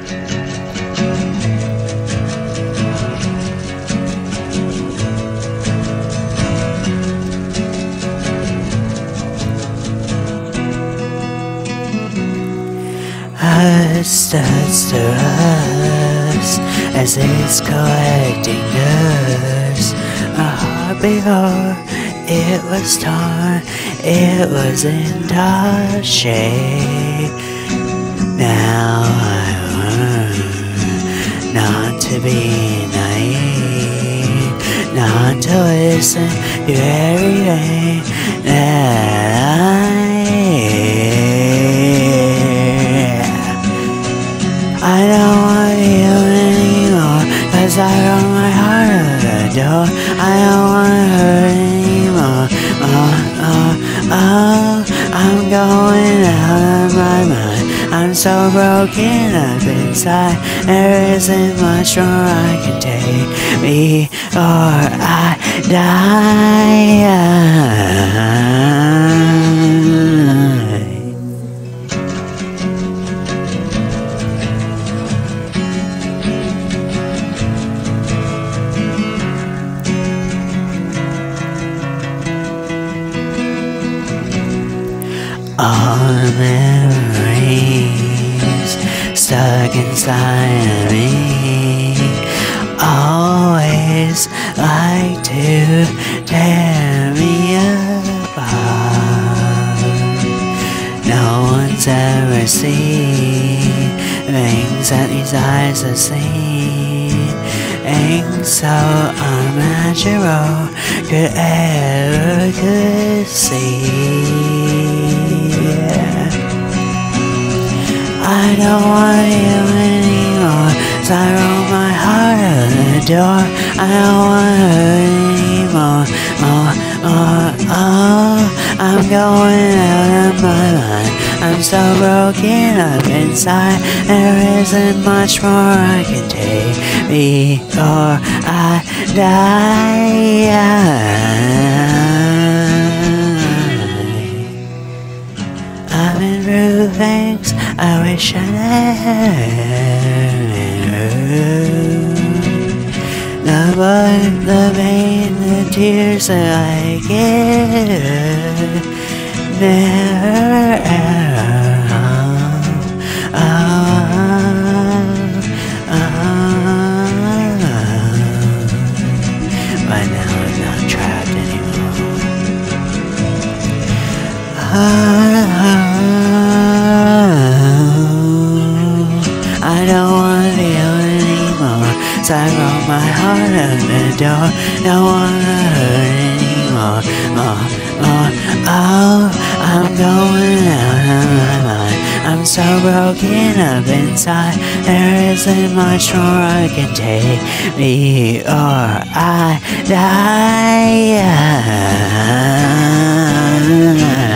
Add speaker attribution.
Speaker 1: Hush, dust to us as it's collecting dust. A heart before it was torn, it was in dark shape. Now I learn not to be naive, not to listen to everything that I don't want you anymore, 'cause I wrote my heart out the door. I don't want her anymore. I'm going out of my mind. I'm so broken up inside. There isn't much more I can take before I die. All the memories stuck inside of me always like to tear me apart. No one's ever seen things that these eyes have seen, ain't so unnatural could see. I don't want you anymore, 'cause I wrote my heart out the door. I don't want her anymore. I'm going out of my mind. I'm so broken up inside. There isn't much more I can take before I die. I've been through things I wish I never knew. The blood, the pain, the tears that I give never but now I'm not trapped anymore. I don't want you anymore, 'cause I wrote my heart out the door. Don't want her anymore. I'm going out of my mind. I'm so broken up inside. There isn't much more I can take before I die.